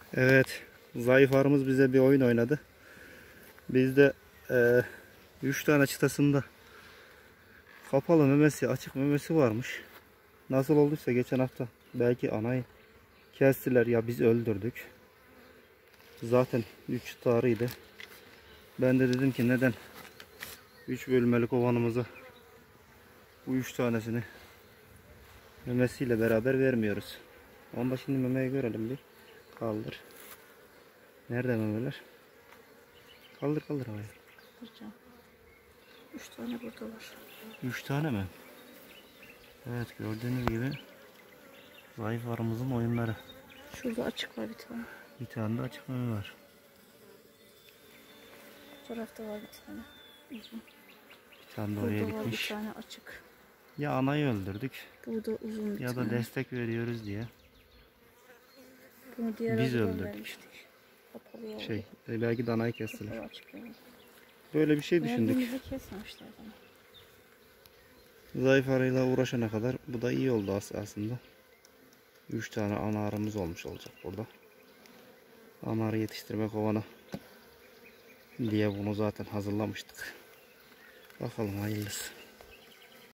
Evet, zayıf arımız bize bir oyun oynadı. Bizde 3 tane çıtasında kapalı memesi, açık memesi varmış. Nasıl olduysa geçen hafta belki anayı kestiler ya biz öldürdük. Zaten 3 çıtarıydı. Ben de dedim ki neden 3 bölmeli kovanımıza bu 3 tanesini memesiyle beraber vermiyoruz. Onda şimdi memeyi görelim bir. Kaldır. Nerede memeler? Kaldır kaldır havaya. Hocam. 3 tane burada var. 3 tane mi? Evet, gördüğünüz gibi zayıf arımızın oyunları. Şurada açık var bir tane. Bir tane de açık meme var. Bu tarafta var bir tane. Uzun. Bir tane de oraya Burada var bir gitmiş. tane açık. Ya anayı öldürdük Burada uzun bir ya tane. da destek veriyoruz diye Bunu diğer biz arıdan öldürdük. vermiştik. Kapalı oldu. Belki de anayı kestiler. Kapalı açık yani. Böyle bir şey düşündük. Verdiğimizde kesmemişler bana. Zayıf arıyla uğraşana kadar bu da iyi oldu aslında. 3 tane ana arımız olmuş olacak burada. Ana arı yetiştirme kovanı diye bunu zaten hazırlamıştık. Bakalım hayırlısı.